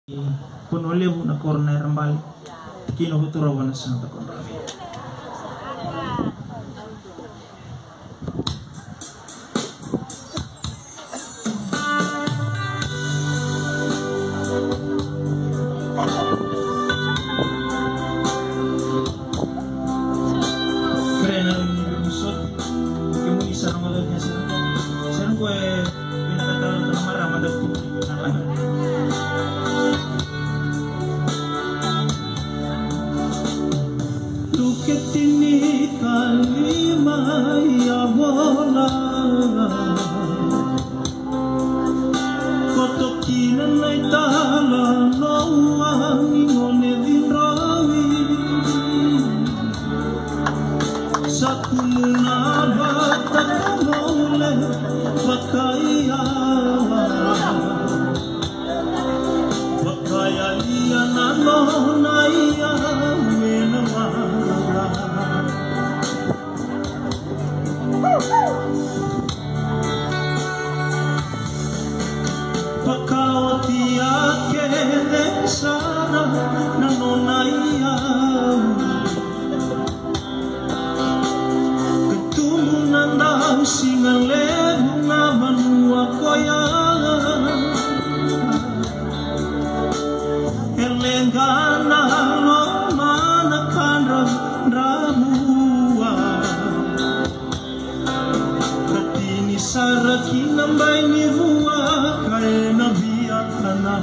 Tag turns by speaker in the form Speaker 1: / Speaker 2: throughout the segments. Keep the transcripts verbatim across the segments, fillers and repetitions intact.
Speaker 1: Punole na corner mbali kinuhuturawan na Santa Conrami. Keren ang nilusot yung isa ng mga niya sa saan ko eh pinatatalan ng marama dati na ano. Ketini kalima ya bola kotokina nai tala no angone vinrawi sakumuna bata mole bakaya bakaya liya nano naya menawa Pakawati ake sana nanonaya Ketumunan daw singalero na manua koya Erlenggana lo manakan ramua Katini saraki nambay ni huwa kaya nabiyak ka na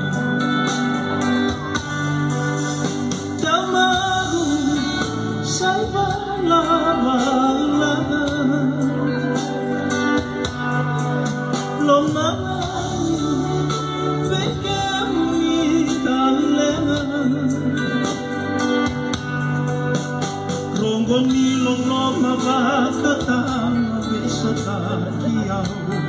Speaker 1: Tamago sa'y balabala Lomangan bigyan itala Rongo nilong lo mabakatang sa takiyaw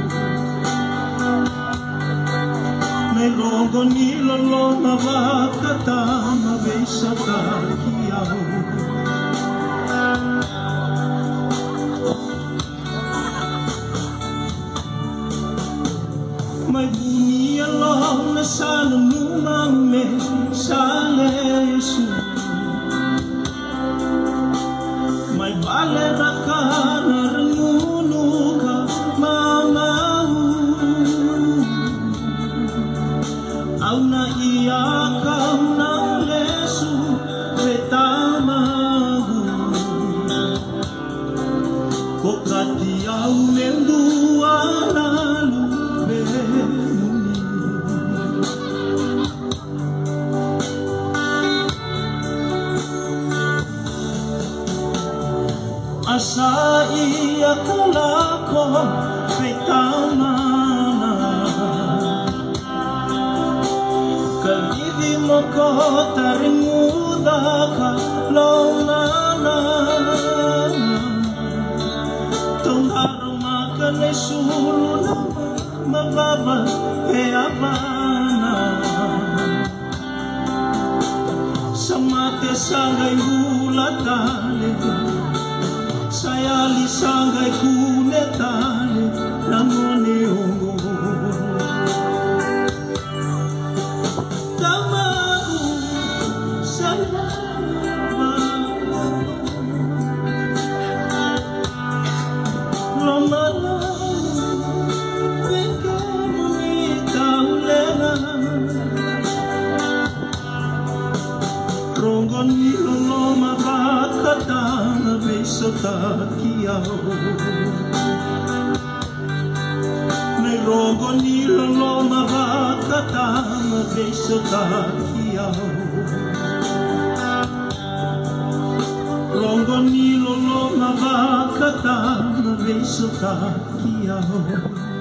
Speaker 1: Rongo nilo lo mabakata mabesa takiyaw May bunyi Allah na sana numame sa lesu May bale na ka na renguno ka mamahu Au na iya kau na lesu betamahu Kokati au mendua lalu benuni Asa iya kalako betamana Kalidi mo ko taringuda ka lomana Tungharo makanay sulu na mababa heabana Samate sangay hulatale Sayali sangay kunetale Langone ongo Rongo nilo lo mabakata mabesa takiyaw May rongo nilo lo mabakata mabesa takiyaw Rongo nilo lo mabakata mabesa takiyaw